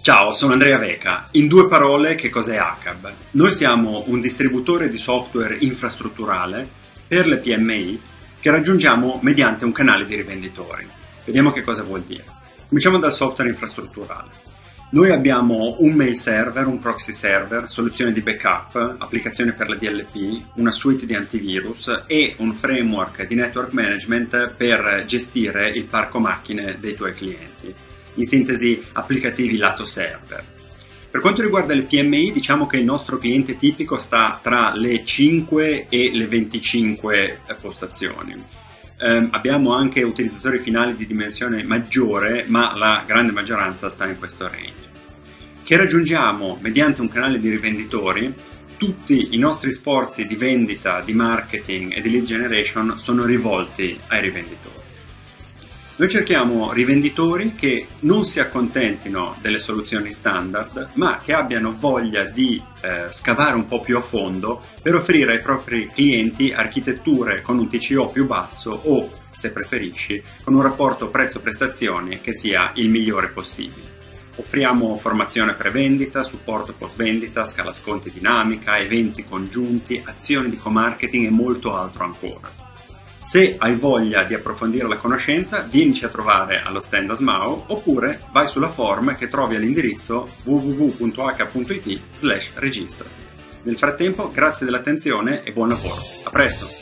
Ciao, sono Andrea Veca. In due parole, che cos'è ACAB? Noi siamo un distributore di software infrastrutturale per le PMI che raggiungiamo mediante un canale di rivenditori. Vediamo che cosa vuol dire. Cominciamo dal software infrastrutturale. Noi abbiamo un mail server, un proxy server, soluzione di backup, applicazione per la DLP, una suite di antivirus e un framework di network management per gestire il parco macchine dei tuoi clienti. In sintesi, applicativi lato server. Per quanto riguarda le PMI, diciamo che il nostro cliente tipico sta tra le 5 e le 25 postazioni. Abbiamo anche utilizzatori finali di dimensione maggiore, ma la grande maggioranza sta in questo range. Che raggiungiamo mediante un canale di rivenditori. Tutti i nostri sforzi di vendita, di marketing e di lead generation sono rivolti ai rivenditori. Noi cerchiamo rivenditori che non si accontentino delle soluzioni standard, ma che abbiano voglia di scavare un po' più a fondo per offrire ai propri clienti architetture con un TCO più basso o, se preferisci, con un rapporto prezzo-prestazioni che sia il migliore possibile. Offriamo formazione pre-vendita, supporto post-vendita, scala sconti dinamica, eventi congiunti, azioni di co-marketing e molto altro ancora. Se hai voglia di approfondire la conoscenza, vienici a trovare allo stand ASMAO oppure vai sulla form che trovi all'indirizzo www.h.it/registrati. Nel frattempo, grazie dell'attenzione e buon lavoro. A presto!